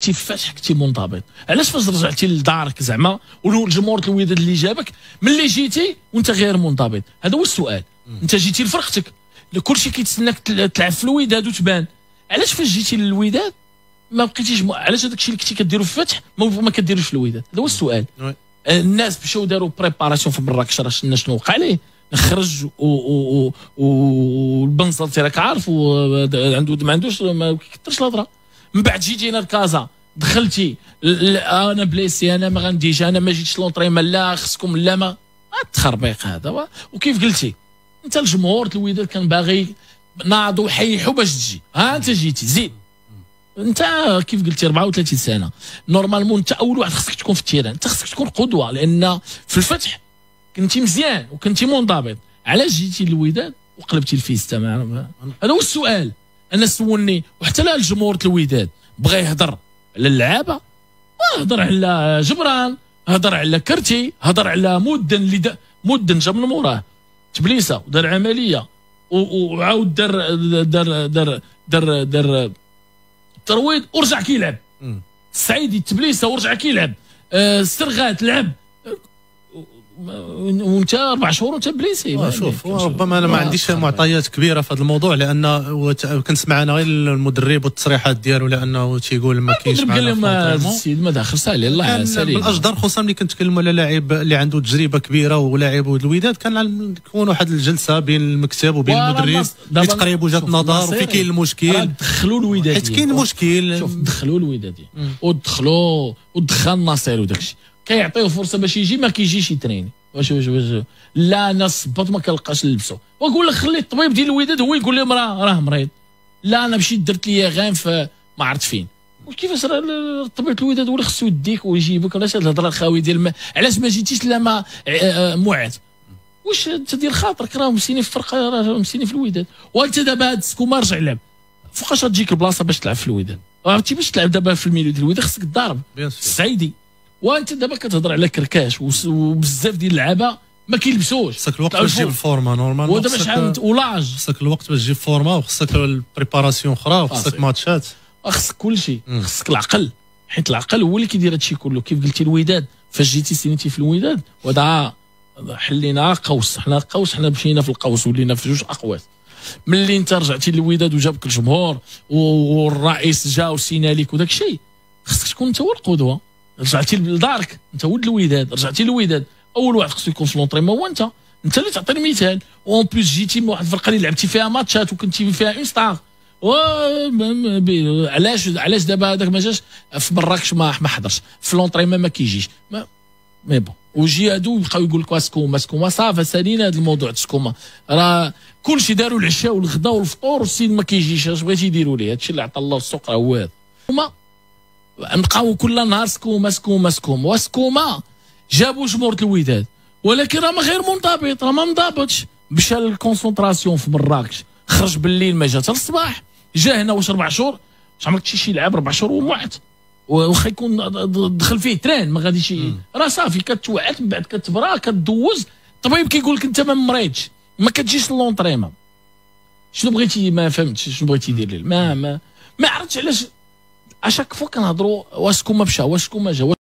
كنتي فاتح كنتي منضبط. علاش فاش رجعتي لدارك زعما والجمهور الوداد اللي جابك ملي جيتي وانت غير منضبط؟ هذا هو السؤال. انت جيتي لفرقتك، كلشي كيتسناك تلعب في الوداد وتبان. علاش فاش جيتي للوداد ما بقيتيش علاش هذاك الشيء اللي كنتي كديروا في الفتح ما كديروش في الوداد؟ هذا هو السؤال. الناس مشاو داروا بريباراسيون في مراكش، راه شفنا شنو وقع ليه، خرج والبنزرتي راك عارف عنده ما عندوش ما كيكثرش الهضره. من بعد جيتي هنا لكازا دخلتي انا بليسي، انا ما غنديش، انا ما جيتش لونطريمون، لا خصكم لا ما التخربيق هذا. وكيف قلتي انت الجمهور الوداد كان باغي ناضوا وحيحوا باش تجي، ها انت جيتي زيد. انت كيف قلتي 34 سنه نورمالمون انت اول واحد خصك تكون في التيران، انت خصك تكون قدوه، لان في الفتح كنتي مزيان وكنتي منضبط. علاش جيتي للوداد وقلبتي الفيستا؟ هذا هو السؤال. انا سولني وحتى لا الجمهور الوداد بغى يهضر على اللعابه، هضر على جبران، هضر على كرتي، هضر على مدن اللي مدن جاب من موراه تبليسه ودار عمليه وعاود دار ترويض ورجع كيلعب. السعيدي تبليسه ورجع كيلعب. السرغات لعب وانت 4 شهور وانت بليسي. شوف ربما انا ما عنديش معطيات كبيره في هذا الموضوع، لان كنسمع انا غير المدرب والتصريحات ديالو، لانه تيقول ما كاينش معنا السيد ما داخل سالي الله سالي بالاجدر، خصوصا ملي كنتكلموا على لاعب اللي عنده تجربه كبيره ولاعب الوداد، كان تكون واحد الجلسه بين المكتب وبين المدرب لتقريب وجهه النظر وفي كاين المشكل. دخلوا الوداد حيت كاين المشكل، شوف دخلوا الوداد ودخل الناصر وداكشي كيعطيوه فرصه باش يجي، ما كيجيش يتريني. واش لا انا صبط ما كنلقاش نلبسو، ونقول لك خلي الطبيب ديال الوداد هو يقول لهم راه مريض. لا انا مشيت درت لي غام في ما عرفت فين. وكيفاش الطبيب الوداد هو اللي خصو يديك ويجيبك؟ علاش هاد الهضره الخاويه ديال علاش ما جيتيش لا ما موعد؟ واش انت ديال خاطرك راه مسيني في فرقه، راه مسيني في الوداد، وانت دابا هاد السكوما رجع لعب. فوقاش غتجيك البلاصه باش تلعب في الوداد؟ عرفتي باش تلعب دابا في الميليو ديال الوداد خصك تضارب السعيدي. وانت دابا كتهضر على كركاش وبزاف ديال اللعابه ما كيلبسوش. خصك الوقت باش تجيب الفورما نورمال، ودابا شحال ولاج خصك الوقت باش تجيب فورما، وخصك البريباراسيون اخرى، وخصك ماتشات، خصك كلشي، خصك العقل، حيت العقل هو اللي كيدير هادشي كله. كيف قلتي الوداد فاش جيتي سينيتي في الوداد ودا حلينا قوس، حنا قوس، حنا مشينا في القوس ولينا في 2 اقواس. ملي انت رجعتي للوداد وجابك الجمهور والرئيس جا وسينا ليك وداك الشيء، خصك تكون انت هو القدوه. رجعتي لدارك، انت ولد الوداد، رجعتي للوداد، اول واحد خصو يكون في لونطريمون هو انت اللي تعطي المثال. اون بليس جيتي من واحد الفرقه اللي لعبتي فيها ماتشات وكنتي فيها اون ستار. علاش دابا هذاك ما جاش في مراكش ما حضرش في لونطريمون ما كيجيش مي بون. وجي هادو يبقاو يقول لك سكوما صافا سالينا هذا الموضوع سكوما، راه كلشي داروا العشاء والغدا والفطور والسيد ما كيجيش. اش بغيتي يديروا ليه؟ هادشي اللي عطى الله السوق راه هو هذا. نبقاو كل نهار سكوما جابوا جمهور الوداد، ولكن راه غير منضبط، راه ما منضبطش. مشى للكونسونطراسيون في مراكش، خرج بالليل ما جا حتى الصباح، جا هنا واش 4 شهور؟ واش عمرك شي يلعب 4 شهور وموعد؟ واخا يكون دخل فيه تران ما غاديش راه صافي كتوعد، من بعد كتبرا كدوز. الطبيب كيقول لك انت ما مريضش، ما كتجيش لونطريمون. شنو بغيتي؟ ما فهمتش شنو بغيتي يدير لي. ما عرفتش علاش اشاك فوا كنهضروا واسكوما مشى واسكوما جا.